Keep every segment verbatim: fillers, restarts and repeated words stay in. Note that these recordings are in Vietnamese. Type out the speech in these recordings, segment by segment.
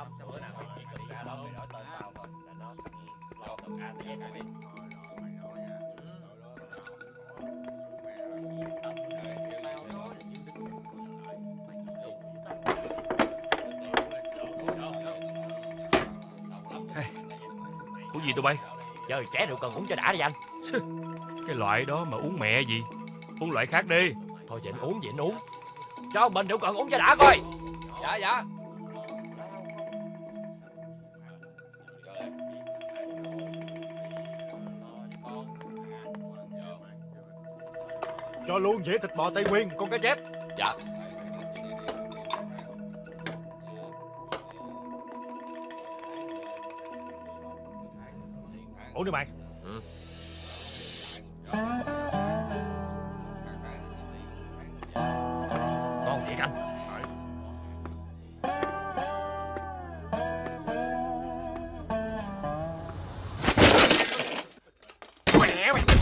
lắm. Bữa nào mày chỉ cần ra đó mày nói tên tao thôi là nó lo từ A tới Z cho mày. Uống gì tụi bay? Chơi trẻ rượu cần uống cho đã đi anh. Cái loại đó mà uống mẹ gì? Uống loại khác đi. Thôi vậy anh uống vậy anh uống. Cho mình rượu cần uống cho đã coi. Dạ dạ. Cho luôn dĩa thịt bò Tây Nguyên, con cá chép. Dạ. Uống đi mày. Ừ. Ngon thiệt anh. Mẹ mày.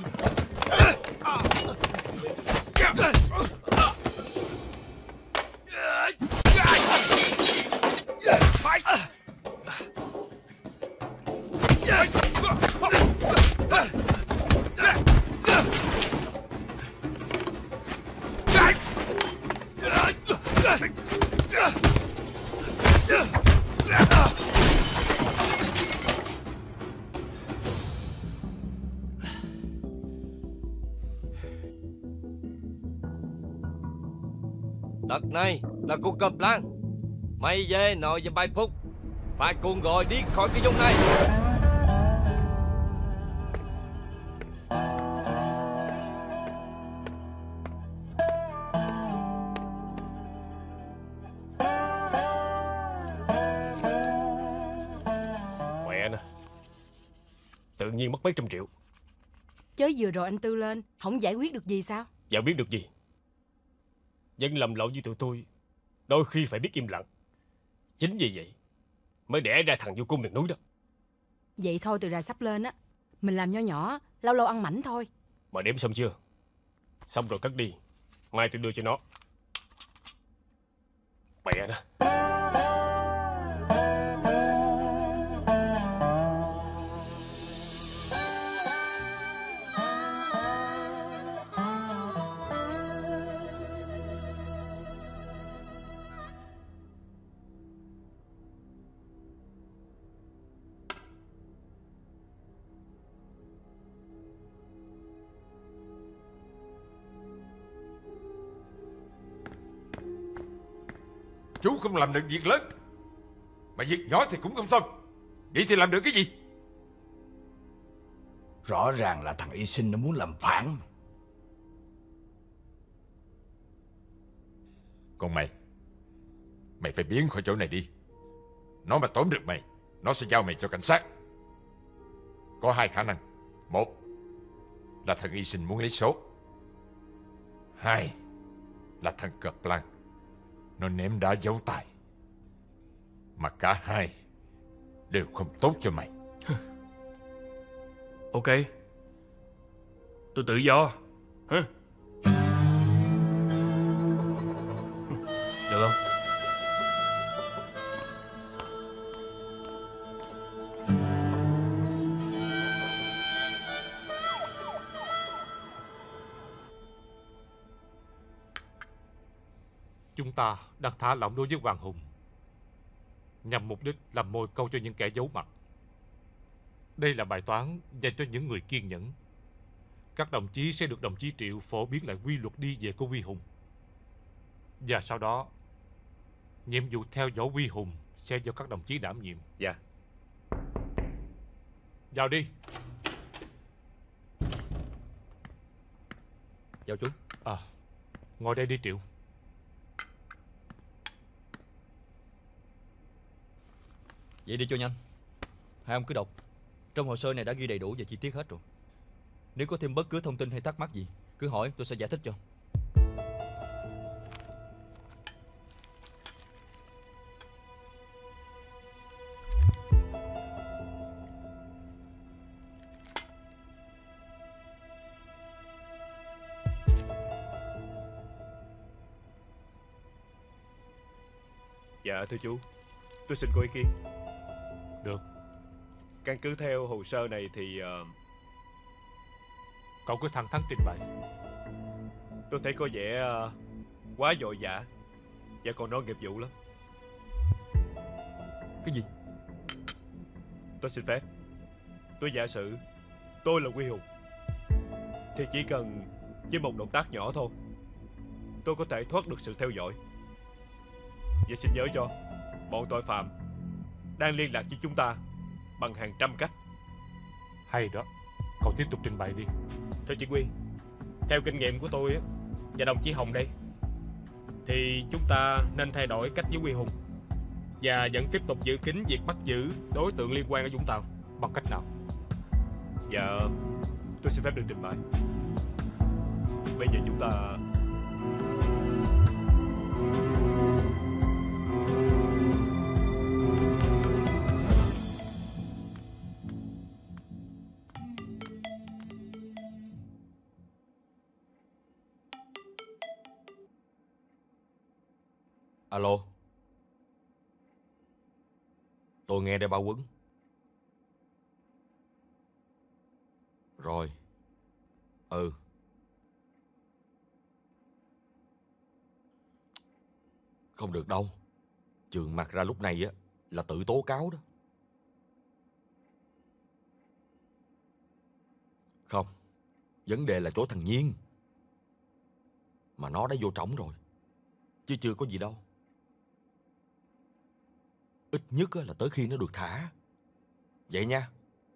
Đợt này là cuộc gặp lan. Mày về nội về bài phút phải cuồng gọi đi khỏi cái vùng này. Mẹ nè, tự nhiên mất mấy trăm triệu. Chớ vừa rồi anh Tư lên không giải quyết được gì sao? Giải biết được gì? Dân lầm lộn như tụi tôi đôi khi phải biết im lặng. Chính vì vậy mới đẻ ra thằng vô cung miền núi đó. Vậy thôi, từ rày sắp lên á, mình làm nho nhỏ, lâu lâu ăn mảnh thôi. Mà đếm xong chưa? Xong rồi cất đi, mai tôi đưa cho nó. Mẹ nè. Chú không làm được việc lớn, mà việc nhỏ thì cũng không xong. Vậy thì làm được cái gì? Rõ ràng là thằng Y Sinh nó muốn làm phản. Còn mày, mày phải biến khỏi chỗ này đi. Nó mà tóm được mày, nó sẽ giao mày cho cảnh sát. Có hai khả năng. Một là thằng Y Sinh muốn lấy số. Hai là thằng Cợp Lan nó ném đá giấu tài. Mà cả hai đều không tốt cho mày. Ok, tôi tự do. Hả? Được không? Chúng ta đang thả lỏng đối với Hoàng Hùng nhằm mục đích làm mồi câu cho những kẻ giấu mặt. Đây là bài toán dành cho những người kiên nhẫn. Các đồng chí sẽ được đồng chí Triệu phổ biến lại quy luật đi về của Huy Hùng. Và sau đó nhiệm vụ theo dõi Huy Hùng sẽ do các đồng chí đảm nhiệm. Dạ. Vào đi. Chào chú. À, ngồi đây đi Triệu. Vậy đi cho nhanh. Hai ông cứ đọc. Trong hồ sơ này đã ghi đầy đủ và chi tiết hết rồi. Nếu có thêm bất cứ thông tin hay thắc mắc gì, cứ hỏi, tôi sẽ giải thích cho. Dạ thưa chú. Tôi xin có ý kiến. Được. Căn cứ theo hồ sơ này thì uh, cậu cứ thẳng thắn trình bày. tôi thấy có vẻ uh, quá vội vã và còn nói nghiệp vụ lắm. Cái gì? Tôi xin phép. Tôi giả sử tôi là Quy Hùng thì chỉ cần với một động tác nhỏ thôi, tôi có thể thoát được sự theo dõi. Và xin nhớ cho, bọn tội phạm đang liên lạc với chúng ta bằng hàng trăm cách. Hay đó. Cậu tiếp tục trình bày đi. Thưa chỉ huy, theo kinh nghiệm của tôi á, và đồng chí Hồng đây, thì chúng ta nên thay đổi cách với Quy Hùng và vẫn tiếp tục giữ kín việc bắt giữ đối tượng liên quan ở Vũng Tàu. Bằng cách nào? Dạ, tôi xin phép được trình bày. Bây giờ chúng ta Alo. Tôi nghe đây Ba Quấn. Rồi. Ừ. Không được đâu. Trường mặt ra lúc này á là tự tố cáo đó. Không. Vấn đề là chỗ thằng Nhiên. Mà nó đã vô trỏng rồi, chứ chưa có gì đâu. Ít nhất là tới khi nó được thả. Vậy nha.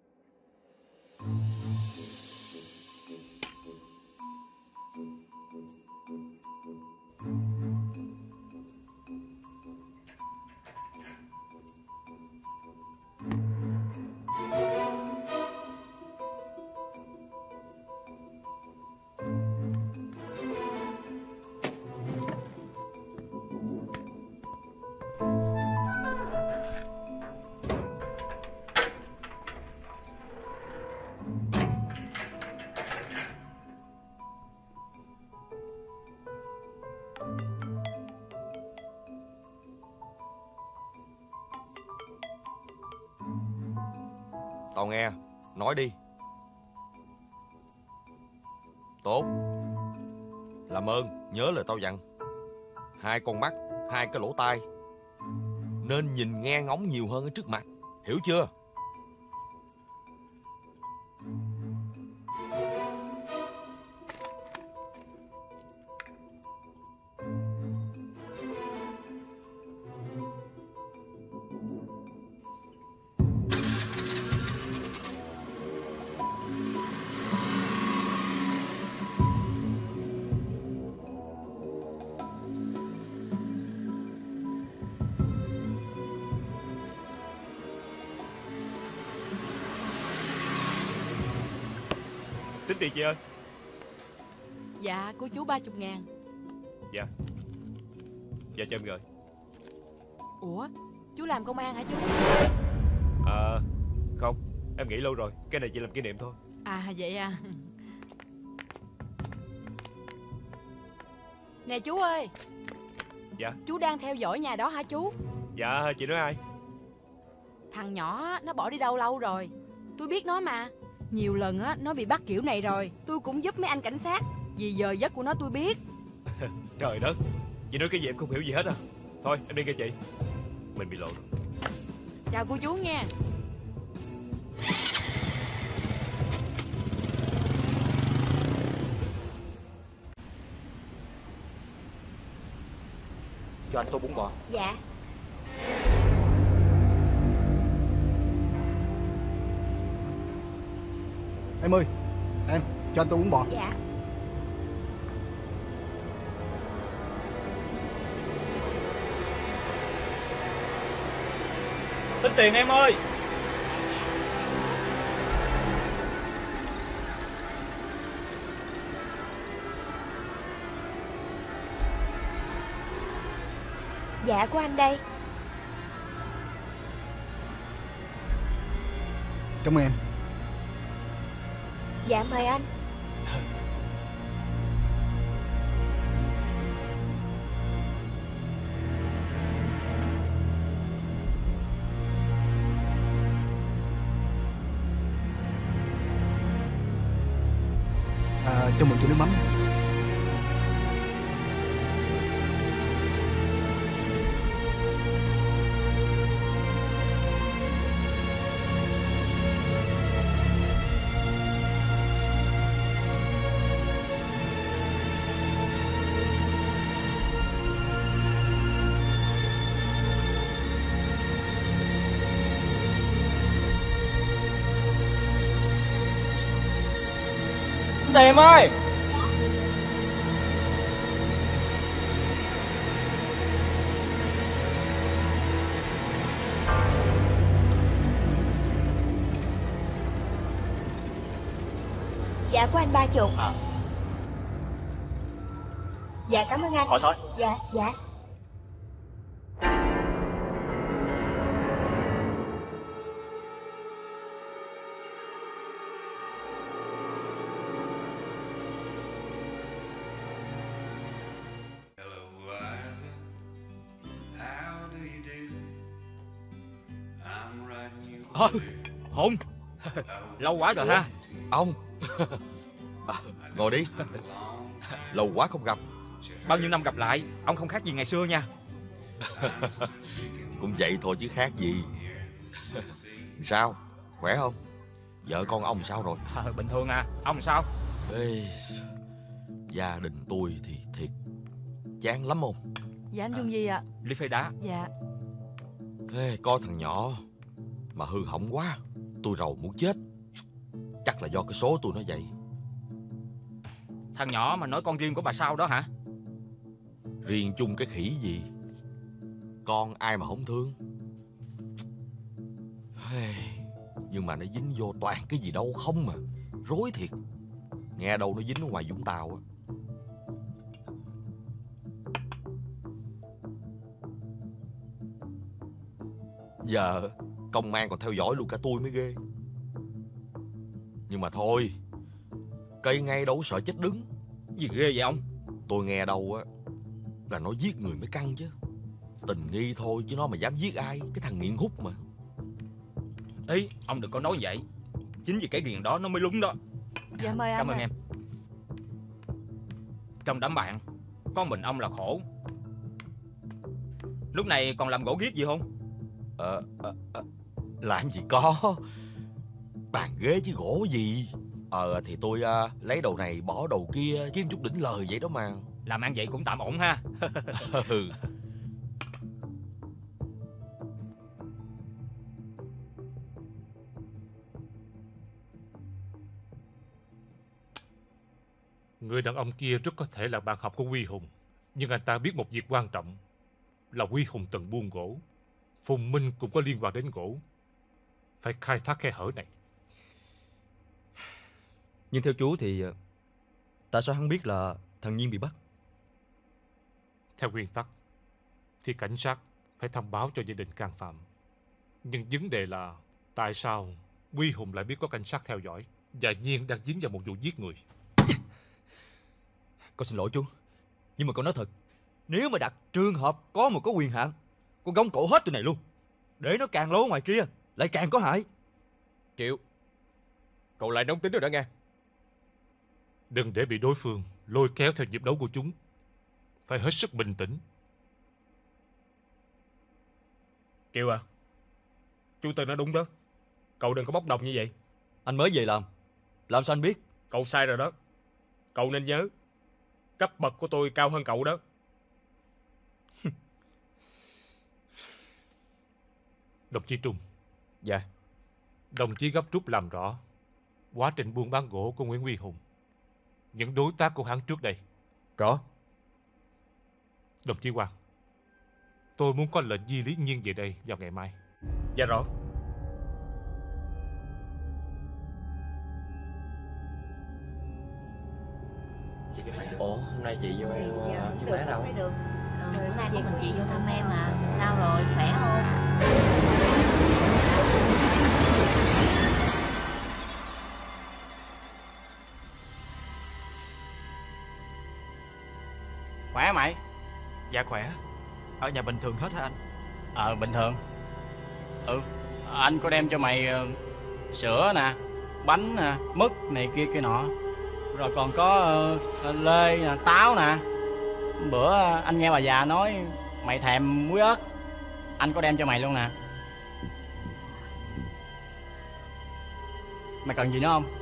Tao nghe. Nói đi. Tốt. Làm ơn nhớ lời tao dặn. Hai con mắt, hai cái lỗ tai, nên nhìn nghe ngóng nhiều hơn ở trước mặt. Hiểu chưa? tính tiền chị ơi. Dạ của chú ba chục ngàn. Dạ. Dạ cho em gửi. Ủa chú làm công an hả chú? À không, em nghỉ lâu rồi. Cái này chỉ làm kỷ niệm thôi. À vậy à. Nè chú ơi. Dạ. Chú đang theo dõi nhà đó hả chú? Dạ chị nói ai? Thằng nhỏ nó bỏ đi đâu lâu rồi. Tôi biết nó mà. Nhiều lần á nó bị bắt kiểu này rồi. Tôi cũng giúp mấy anh cảnh sát. Vì giờ giấc của nó tôi biết. Trời đất, chị nói cái gì em không hiểu gì hết à. Thôi em đi nghe chị. Mình bị lộ rồi. Chào cô chú nha. Cho anh tô bún bò. Dạ. Em ơi, em cho anh tô bún bò. Dạ. Tính tiền em ơi. Dạ của anh đây. Cảm ơn em. Dạ mời anh. cho mượn chai nước mắm. Tìm ơi! Dạ của anh ba chục. À. Dạ cảm ơn anh. Thôi thôi. Dạ, dạ. Ờ, Hùng. Lâu quá rồi ha. Ông. À, ngồi đi. Lâu quá không gặp. Bao nhiêu năm gặp lại, ông không khác gì ngày xưa nha. Cũng vậy thôi chứ khác gì. Sao, khỏe không? Vợ con ông sao rồi? À, bình thường à, ông sao? Ê, gia đình tôi thì thiệt chán lắm không? Dạ anh dùng gì ạ? Ly phê đá. Dạ. Ê, coi thằng nhỏ mà hư hỏng quá, tôi rầu muốn chết. Chắc là do cái số tôi nó vậy. Thằng nhỏ mà nói con riêng của bà sao đó hả? Riêng chung cái khỉ gì? Con ai mà không thương. Nhưng mà nó dính vô toàn cái gì đâu không mà. Rối thiệt. Nghe đâu nó dính ở ngoài Vũng Tàu á. Giờ công an còn theo dõi luôn cả tôi mới ghê. Nhưng mà thôi, cây ngay đâu sợ chết đứng. Gì ghê vậy ông? Tôi nghe đâu á là nó giết người mới căng chứ. Tình nghi thôi chứ nó mà dám giết ai. Cái thằng nghiện hút mà. Ý, ông đừng có nói vậy. Chính vì cái nghiện đó nó mới lúng đó. Dạ mời anh. Cảm ơn à. em. Trong đám bạn, có mình ông là khổ. Lúc này còn làm gỗ ghiếc gì không? Ờ, à, à, làm gì có. Bàn ghế chứ gỗ gì. Ờ thì tôi à, lấy đầu này bỏ đầu kia kiếm chút đỉnh lời vậy đó mà. Làm ăn vậy cũng tạm ổn ha. Người đàn ông kia rất có thể là bạn học của Quy Hùng. Nhưng anh ta biết một việc quan trọng là Quy Hùng từng buôn gỗ. Phùng Minh cũng có liên quan đến gỗ. Phải khai thác khe hở này. Nhưng theo chú thì tại sao hắn biết là thằng Nhiên bị bắt? Theo nguyên tắc thì cảnh sát phải thông báo cho gia đình can phạm. Nhưng vấn đề là tại sao Quy Hùng lại biết có cảnh sát theo dõi và Nhiên đang dính vào một vụ giết người? Con xin lỗi chú, nhưng mà con nói thật, nếu mà đặt trường hợp có một có quyền hạn, con gông cổ hết tụi này luôn, để nó càng lố ngoài kia lại càng có hại. Triệu, cậu lại nóng tính rồi đó nghe. Đừng để bị đối phương lôi kéo theo nhịp đấu của chúng. Phải hết sức bình tĩnh. Triệu à, chú Tư nói đúng đó. Cậu đừng có bốc đồng như vậy. Anh mới về làm, làm sao anh biết? Cậu sai rồi đó. Cậu nên nhớ, cấp bậc của tôi cao hơn cậu đó. Đồng chí Trung. Dạ. Đồng chí gấp rút làm rõ quá trình buôn bán gỗ của Nguyễn Quy Hùng, những đối tác của hắn trước đây. Rõ. Đồng chí Quang, tôi muốn có lệnh di lý Nhiên về đây vào ngày mai. Dạ rõ. Ủa, hôm nay chị vô chú bé đâu? Ừ, bữa nay con mình chị vô thăm em mà. Sao rồi, khỏe không? Khỏe mày? Dạ khỏe. Ở nhà bình thường hết hả anh? Ờ, bình thường. Ừ, anh có đem cho mày uh, sữa nè, bánh nè, mứt này kia kia nọ. Rồi còn có uh, lê nè, táo nè. Bữa anh nghe bà già nói mày thèm muối ớt, anh có đem cho mày luôn nè. Mày cần gì nữa không?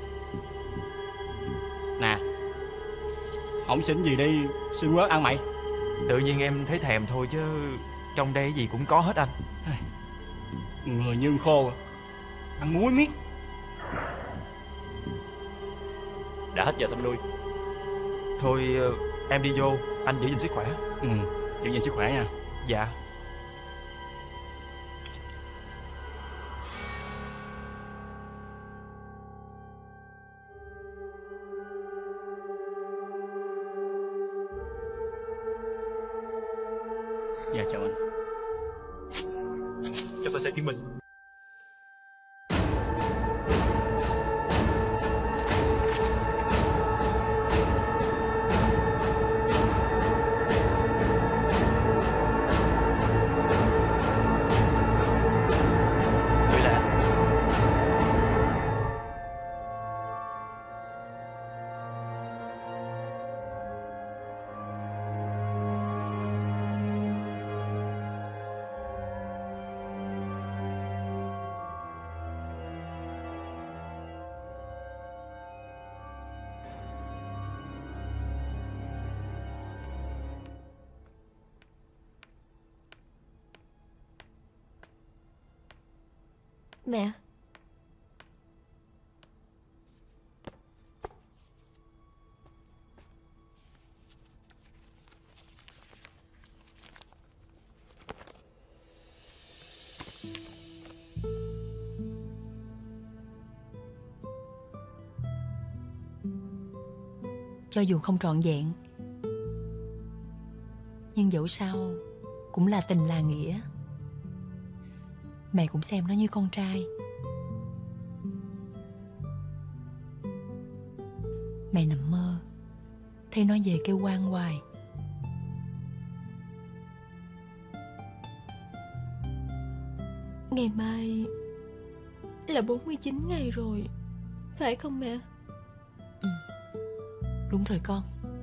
Nè, không xỉn gì đi, xin muối ớt ăn mày. Tự nhiên em thấy thèm thôi chứ trong đây gì cũng có hết anh. Người như khô, ăn muối miết. Đã hết giờ thăm nuôi. Thôi em đi vô, anh giữ gìn sức khỏe. Ừ, giữ gìn sức khỏe nha. Dạ. Dạ chào anh. Cho tôi xem chứng minh. Mẹ. Cho dù không trọn vẹn, nhưng dẫu sao cũng là tình là nghĩa. Mẹ cũng xem nó như con trai. Mẹ nằm mơ thấy nó về kêu oan hoài. Ngày mai là bốn mươi chín ngày rồi, phải không mẹ? Ừ, đúng rồi con.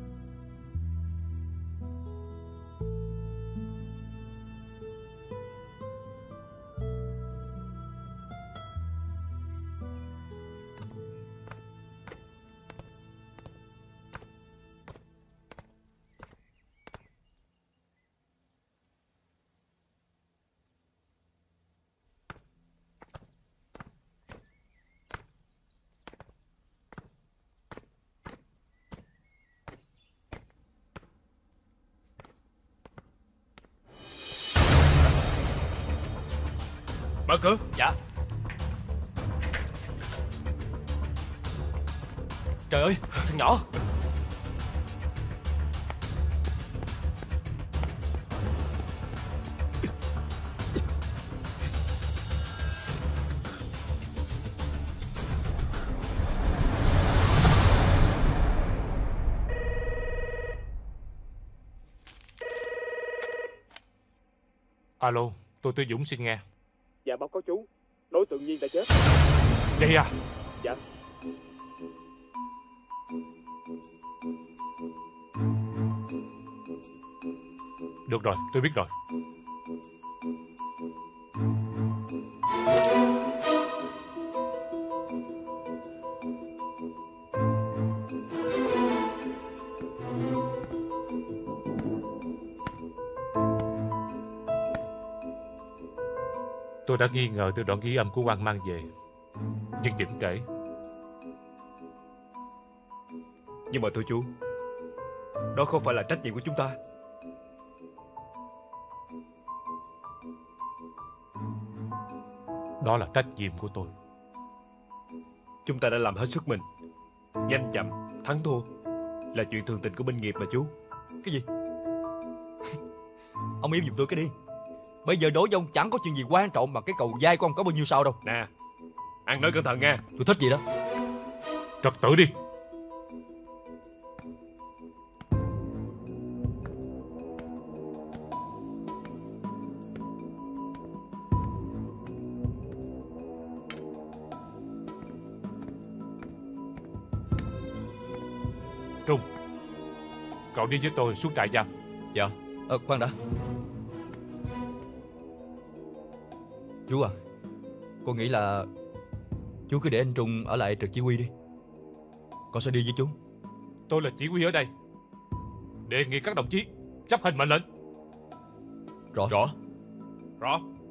Mở cửa. Dạ. Trời ơi, thằng nhỏ. Alo, tôi Tư Dũng xin nghe. Dạ báo cáo chú, đối tượng Nhiên đã chết. Vậy à? Dạ. Được rồi, tôi biết rồi. Tôi đã nghi ngờ từ đoạn ghi âm của Quang mang về, nhưng Vĩnh kể. Nhưng mà thưa chú, đó không phải là trách nhiệm của chúng ta. Đó là trách nhiệm của tôi. Chúng ta đã làm hết sức mình. Nhanh chậm, thắng thua là chuyện thường tình của binh nghiệp mà chú. Cái gì? Ông im giùm tôi cái đi. Bây giờ đối với ông chẳng có chuyện gì quan trọng mà cái cầu vai của ông có bao nhiêu sao đâu. Nè, ăn nói cẩn thận nha. Tôi thích gì đó. Trật tự đi. Cậu đi với tôi xuống trại giam. Dạ. Ờ, khoan đã. Chú à, con nghĩ là chú cứ để anh Trung ở lại trực chỉ huy đi. Con sẽ đi với chú. Tôi là chỉ huy ở đây, đề nghị các đồng chí chấp hành mệnh lệnh. Rõ. Rõ. Rõ.